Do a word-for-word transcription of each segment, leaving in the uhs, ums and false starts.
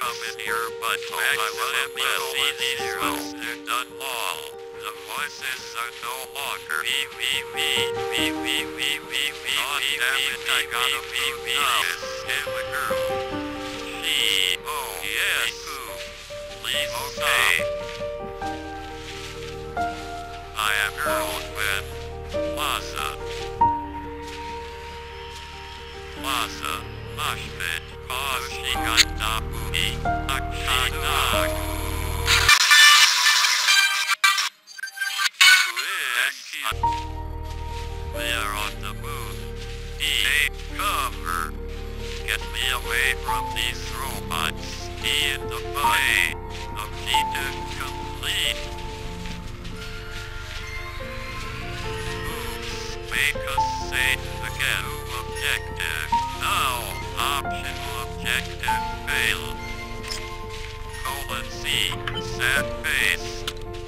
come in here, but oh, I will easier. They're done all. The voices are no longer wee wee wee wee wee wee wee wee. God damn it, I gotta be now. And the girl. She. Oh yes. Please okay. I am girl when Plaza. Plaza. Moshpit. Cause she got the booty. Akshana. We are on the move. Take cover. Get me away from these robots. Be in the way. Objective complete. Oops. Make us safe again. Objective. Now. Optional objective failed. Colon C. Sad face.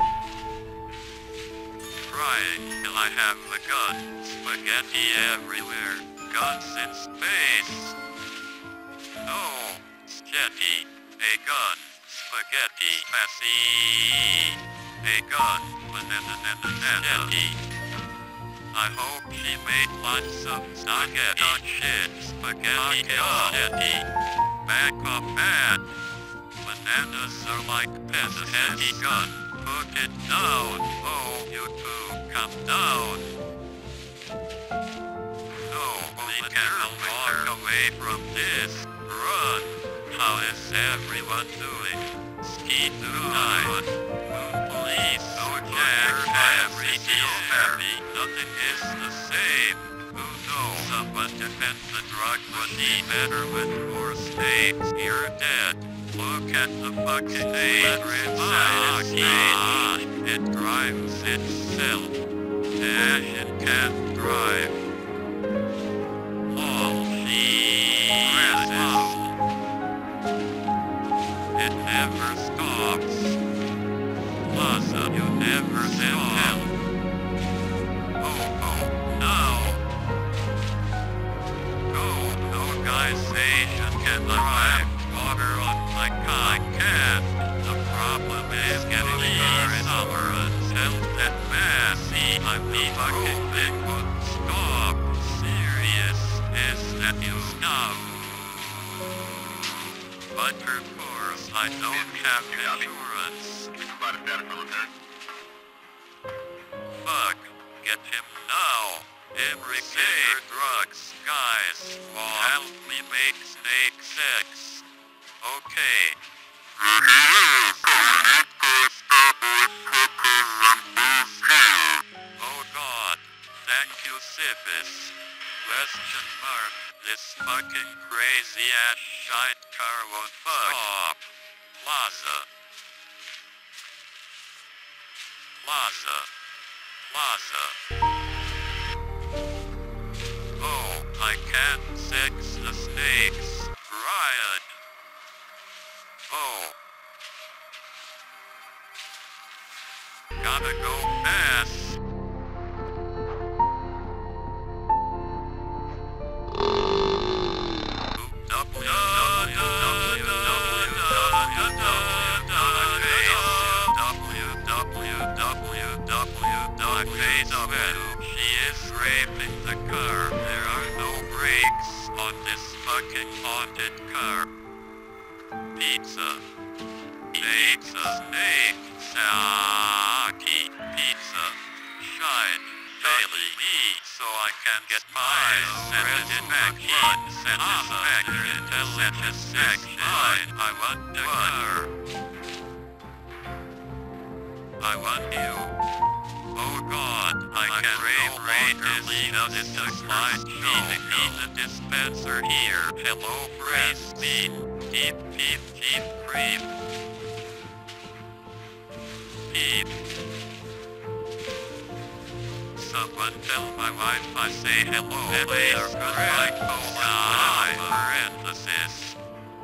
Trying till I have the gun. Spaghetti everywhere. Guns in space. No. Spaghetti. A gun. Spaghetti. Passy. A gun. Banana spaghetti. I hope she made lots of spaghetti shit. Spaghetti spaghetti. Back up bad. Bananas are like spaghetti gun. Put it down. Oh, you two, come down. No, we cannot walk away from this. Run. How is everyone doing? Ski do not. Moon police, no jack, every feel happy. Nothing is the same. Who knows? Someone defend the drug machine better with more states. You're dead. Look at the fucking letter inside its cage. It drives itself. Dash, it can't drive. All she presses. It never stops. Plaza, you never send help. Oh, oh, no. Go, no guy station can drive. Water on my car, I can't. The problem is getting her in tolerance. Help that man. See, I'm the fucking thing would stop. Serious is that you know. But of course, I don't have insurance. Fuck, get him now. Every day, drugs, guys. Help me make snake sex. Okay. Oh God. Thank you, Siphus. Question mark. This fucking crazy ass shite car won't stop. Plaza. Plaza. Plaza. Oh, I can't sex the snakes. Riot. Oh. Gotta go fast. She is raping the car. There are no brakes on this fucking haunted car. Pizza. Pizza. Snake. Saki. Pizza. Shine. Daily. Me. So I can get my satisfaction. Satisfaction. Satisfaction. I want the car. I want you. Oh God, I, I can no longer lead us into my show. The dispenser here. Hello, friends. Beep, beep, beep, beep, creep. Beep. Someone tell my wife I say hello. Later, goodbye, colon, parenthesis.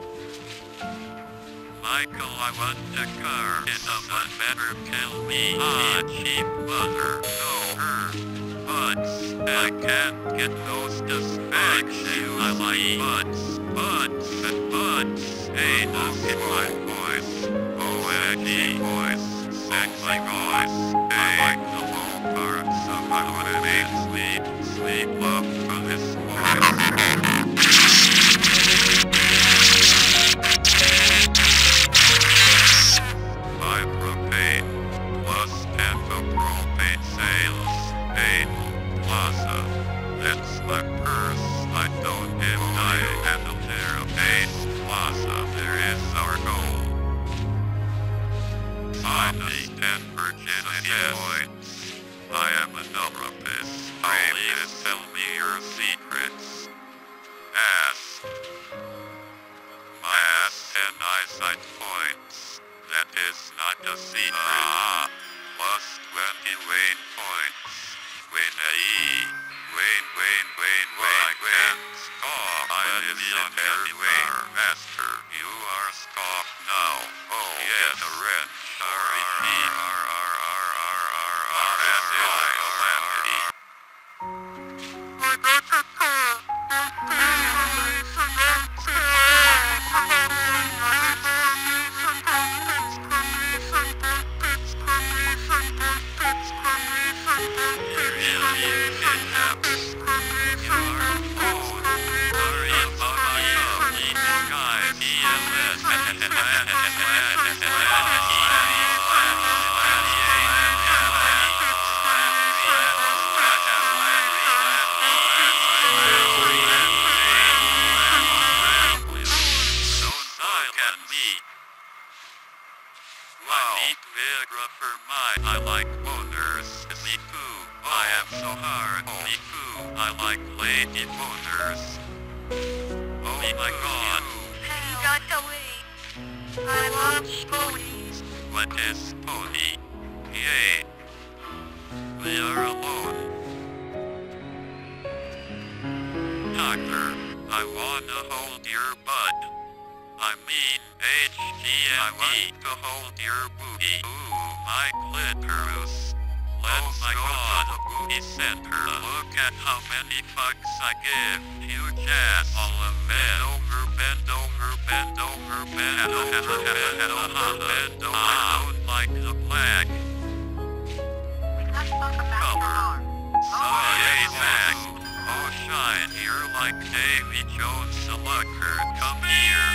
Michael, I want the car. Someone better kill me. Ah, cheap mother. No, her. Butts. I can't get those distractions. I like butts. Butts and butts. Hey, look at my voice. O M G voice. Sexy voice. I like the low parts of my would make sweet, sweet love for this voice. Five propane plus pentapropane sales. Anal plaza. That's my purse. I don't deny and a terrapane plaza. There is our goal. Minus ten virginity points. I am a therapist. Please tell me your secrets. Ask. My ass ten eyesight points. That is not a secret. Ah, plus twenty Wayne points. Wayne A E. Wayne, Wayne, Wayne, Wayne, Wayne. Stop. I am the Wayne Master. You are stop now. Oh, yes, a wrench. I like boners. Me too. I am so hard. Me too. I like lady boners. Oh my god. He got away. I watch ponies. What is pony? Yay. We are alone. Doctor, I wanna hold your butt. I mean, H T M E to hold your booty. Ooh, my clitoris. Let's oh my go god, to the booty center. Look at how many fucks I give. Huge ass. All of bend over, bend over, bend over, bend over, bend over, bend over, bend over. I don't like the flag. Let's talk about your arm. So yay, back. Oh, shine, you're like Davy Jones, the looker. Come here.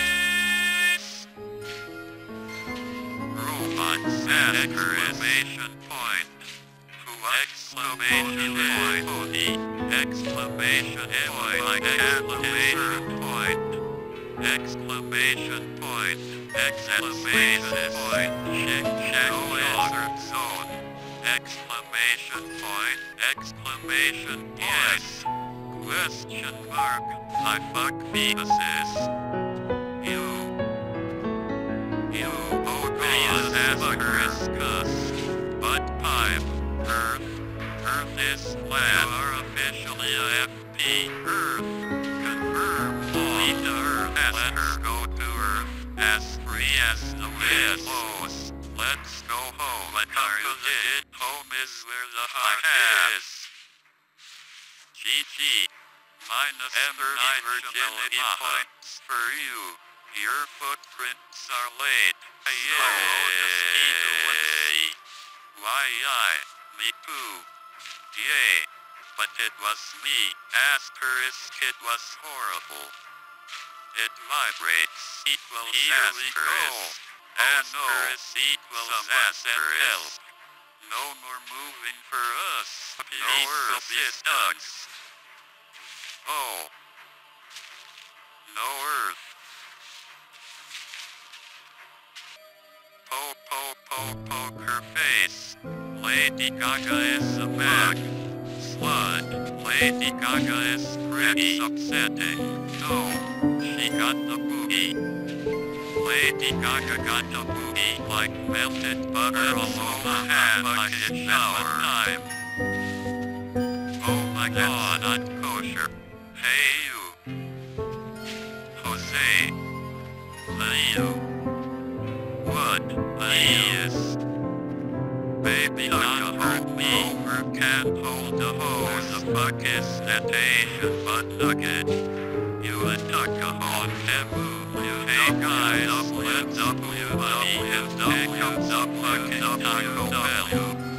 Exclamation point. Exclamation point. Exclamation point. Exclamation point. Exclamation point. Exclamation point. Check, check, no zone. Exclamation point. Exclamation point. Question mark. I fuck fetuses. You. You. Asterisk, but pipe, Earth, Earth is flat. You are officially a F P. Earth, confirm. Lead to Earth. Let's go to Earth. As free as the wind blows. Let's go home. What are you did? Home is where the heart is. G G. Minus thirty virginity points for you. Your footprints are late. Yay! Why I? Me too. Yay! But it was me. Asterisk, it was horrible. It vibrates equals asterisk. Asterisk equals asterisk. No more moving for us. No Earth is stuck. Oh. No Earth. Po po po poker face. Lady Gaga is a Mac. Slut. Lady Gaga is pretty upsetting. No, she got the booty. Lady Gaga got the booty like melted butter all over hand like a shower time. Oh my god, not kosher. Hey you. Jose. Leo. What? Please. Baby, not hurt me. Over can't hold the hose. The fuck is that Asian butt nugget? You a duck on Camus. You hate Everybody is taking the fucking Taco Bell.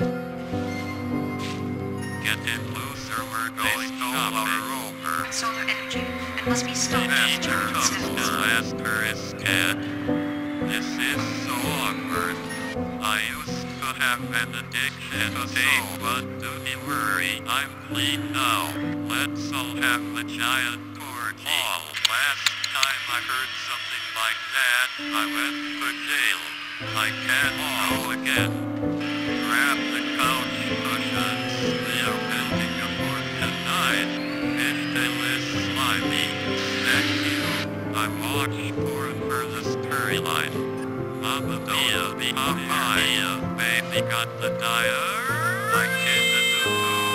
Get in loser, we're going shopping. Solar energy. It must be stopped. Master of disaster is scared. This is so awkward. I used to have an addiction to tape, but don't be worry, I'm clean now. Let's all have a giant orgy. Oh, last time I heard something like that, I went to jail. I can't go again. Grab the couch cushions, they are building a fort tonight. Fish tail slimy. Thank you. I watched porn for the storyline. Mamma mia, mamma mia, baby got the diarrhea. I can't do.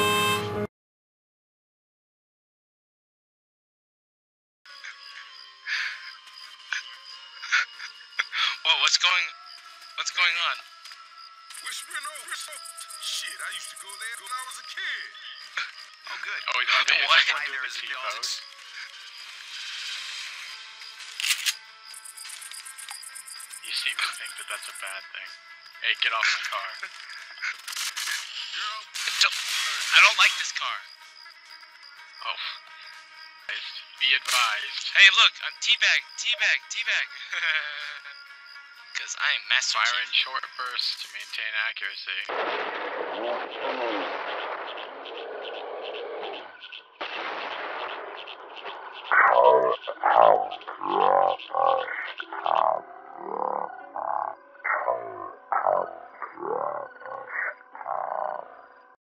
Whoa, what's going, what's going on? Whispering over so shit. I used to go there when I was a kid. Oh, good. Oh, are they What? everyone doing the T-pose? You seem to think that that's a bad thing. Hey, get off my car. Girl, Don't, I don't like this car. Oh. Be advised. Hey, look, I'm teabag, teabag, teabag. Because I'm Master Fire Chief. in short bursts to maintain accuracy. How, how,